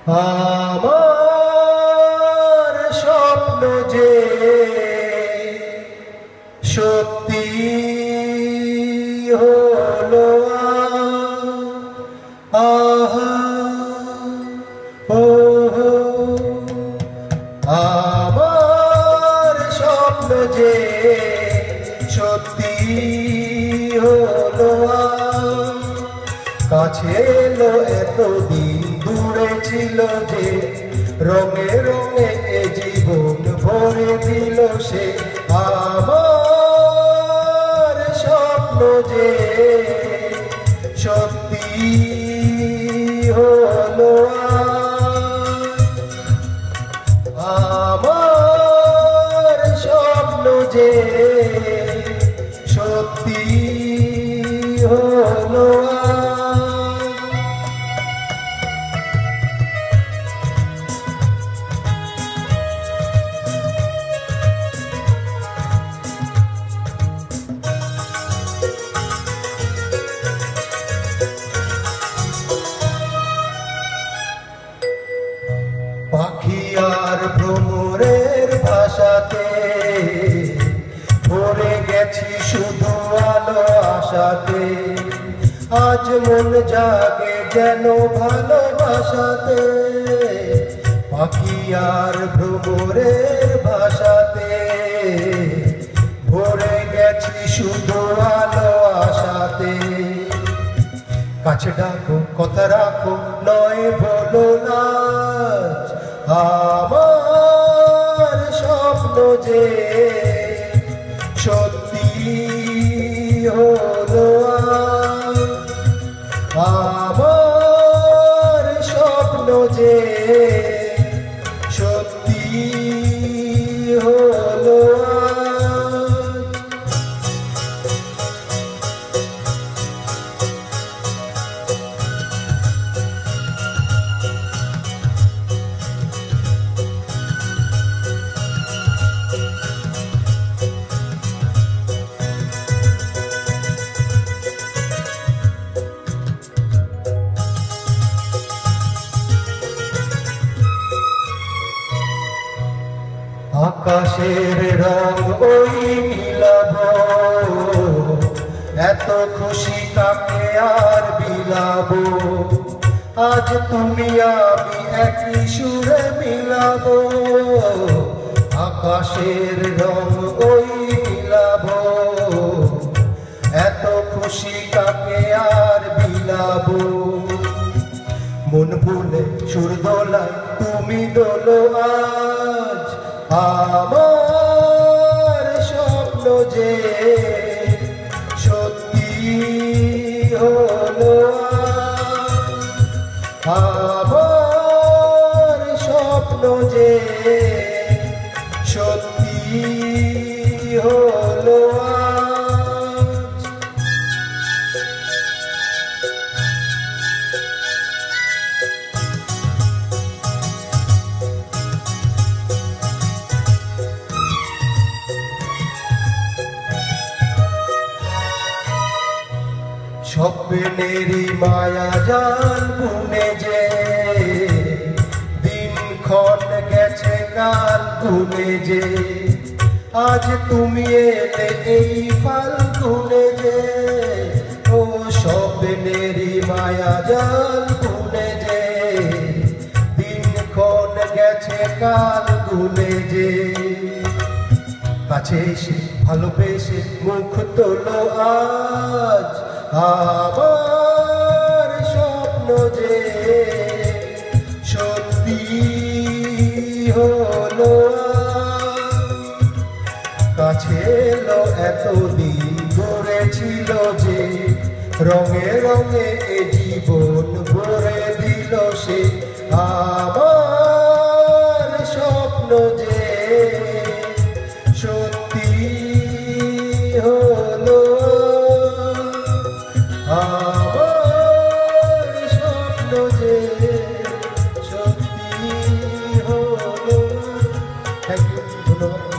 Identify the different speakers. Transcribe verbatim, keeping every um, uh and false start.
Speaker 1: আমার স্বপ্ন যে সত্যি হলো আহা ও আমার স্বপ্ন যে সত্যি হলো কাছে এলো এতদিন দূরে ছিল যে রঙে রঙে এ জীবন ভরে দিল সে আমার স্বপ্ন যে সত্যি হলো আমার স্বপ্ন যে সত্যি হলো পাখি আর ভ্রমরের ভাষাতে ভরে গেছি শুধু আলো আশাতে আজ মন জাগে যেন ভালোবাসাতে পাখি আর ভ্রমরের ভাষাতে ভরে গেছি শুধু আলো আশাতে কাছে ডাকো কথা রাখো নয় বলো না আমার স্বপ্ন যে সত্যি হলো আমার স্বপ্ন যে সত্যি হলো আকাশের রং ওই মিলাবো এত খুশি কাকে আর বিলাবো আজ তুমি আমি একই সুরে মিলাবো আকাশের রং ওই মিলাবো এত খুশি কাকে আর বিলাবো মন ভুলে সুর দোলায় তুমি দোলো আজ আমার স্বপ্ন যে সত্যি হলো আমার স্বপ্ন যে সত্যি হলো স্বপ্নেরই মায়া জাল বুনে যে দিনক্ষণ গেছে কাল গুনে যে আজ তুমি এলে এই ফাল্গুনে যে ও স্বপ্নেরই মায়া জাল বুনে যে দিনক্ষণ গেছে কাল গুনে যে কাছে এসে ভালোবেসে মুখ তোলো আজ আমার স্বপ্ন যে সত্যি হলো কাছে এলো এতদিন দূরে ছিল যে রঙে রঙে এ জীবন ভরে দিল সে আমার স্বপ্ন যে সত্যি হলো আমার স্বপ্ন যে সত্যি হলো। থ্যাংক ইউ, ধন্যবাদ।